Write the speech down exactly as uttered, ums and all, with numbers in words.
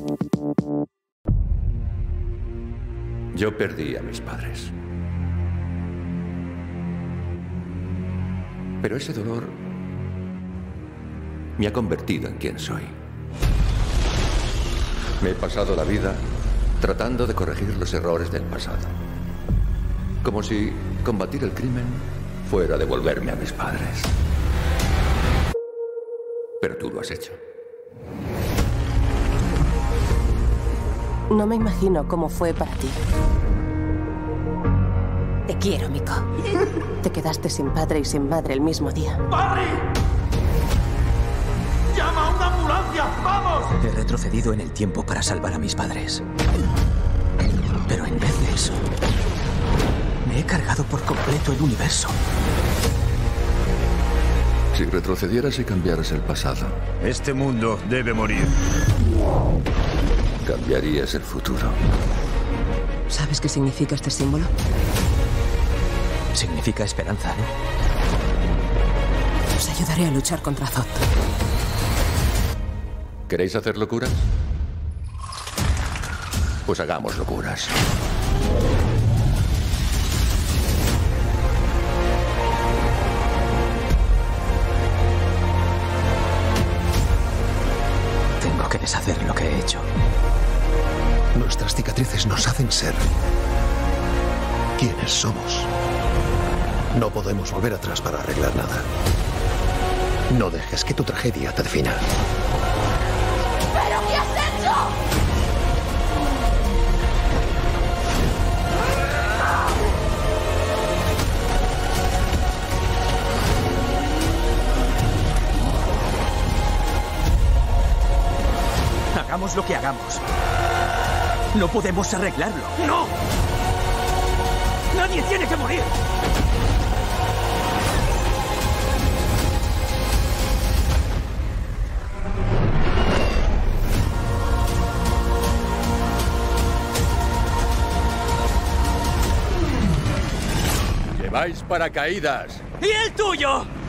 Yo perdí a mis padres. Pero ese dolor me ha convertido en quien soy. Me he pasado la vida tratando de corregir los errores del pasado. Como si combatir el crimen fuera devolverme a mis padres. Pero tú lo has hecho. No me imagino cómo fue para ti. Te quiero, Miko. Te quedaste sin padre y sin madre el mismo día. ¡Padre! ¡Llama a una ambulancia! ¡Vamos! He retrocedido en el tiempo para salvar a mis padres. Pero en vez de eso, me he cargado por completo el universo. Si retrocedieras y cambiaras el pasado, este mundo debe morir. Cambiarías el futuro. ¿Sabes qué significa este símbolo? Significa esperanza, ¿no? Os ayudaré a luchar contra Zod. ¿Queréis hacer locuras? Pues hagamos locuras. Tengo que deshacer lo que he hecho. Nuestras cicatrices nos hacen ser quienes somos. No podemos volver atrás para arreglar nada. No dejes que tu tragedia te defina. ¿Pero qué has hecho? Hagamos lo que hagamos. No podemos arreglarlo. ¡No! ¡Nadie tiene que morir! ¡Lleváis paracaídas! ¿Y el tuyo?